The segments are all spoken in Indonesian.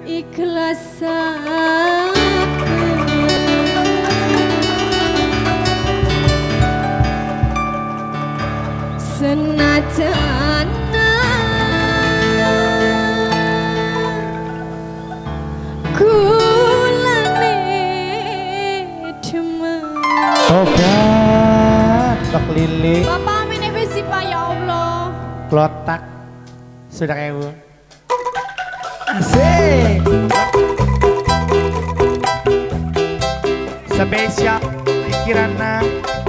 ikhlas senajan kulane demen. Tobat Bak Lili. Bapak amin sih Pak ya Allah. Klotak sudah kewu. Asik. Spesial Kirana.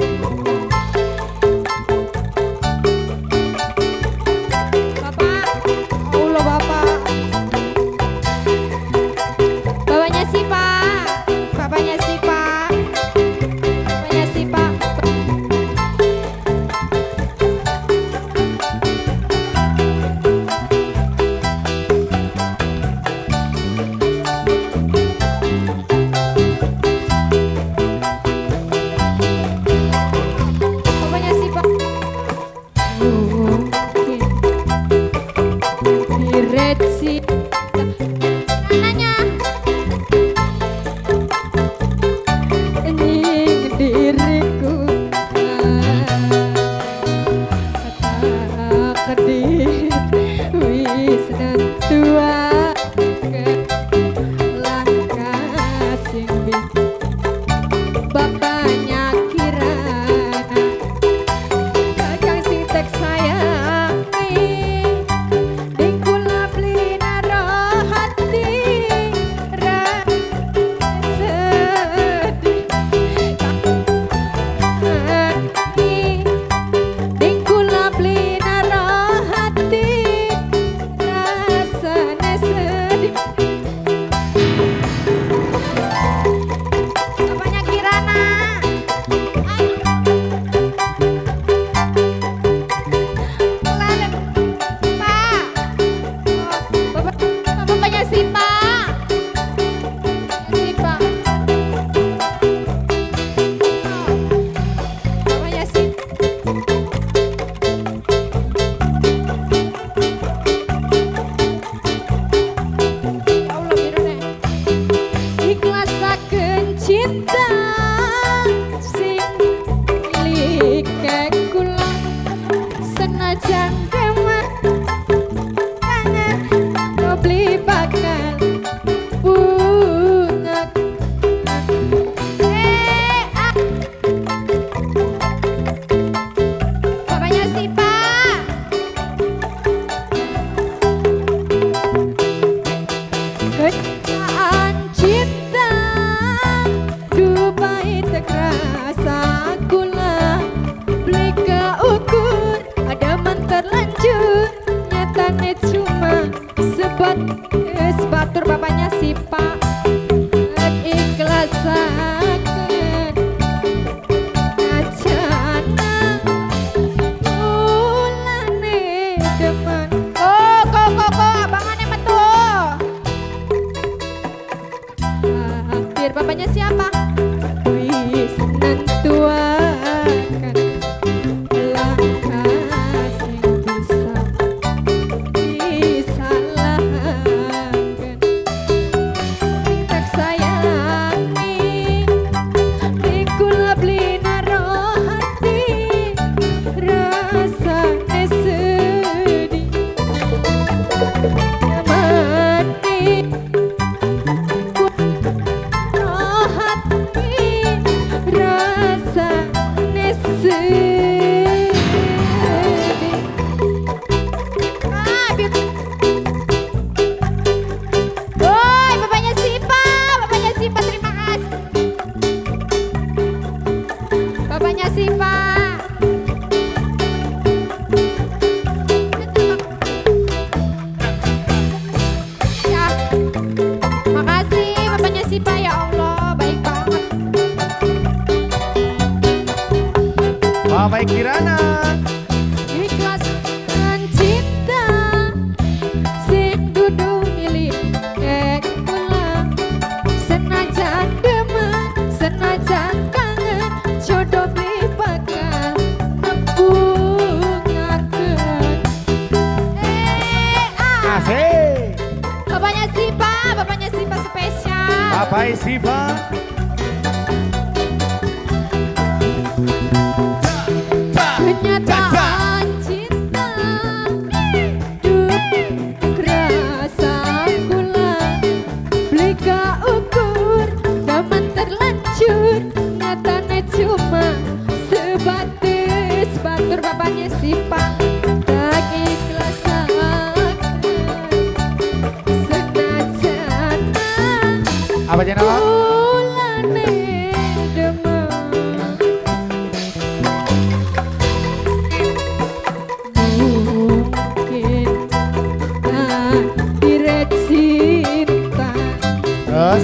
Batur bapaknya si Pak ikhlas ajana ulane demen. Kok abangane metu. Hampir bapaknya siapa? Wis nentuakan langkah sing bisa Baik Kirana ikhlas cinta sing dudu milik kula senajan demen senajan kangen jodoh beli bakal nembungaken asik bapaknya si Pak Bapak Siva. Kenyataan cinta rasa gula Blika ukur Daman terlanjur Nyatanya cuma sebatas batur bapaknya Sipa Tak ikhlas senajan Apa channel? Terus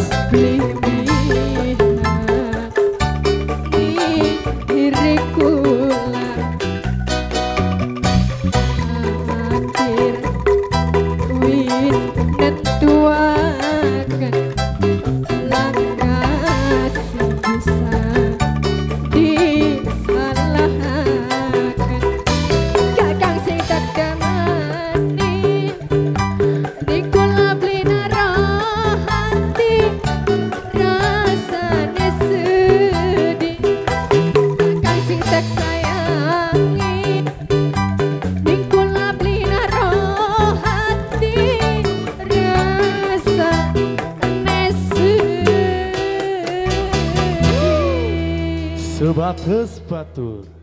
sebatas batur.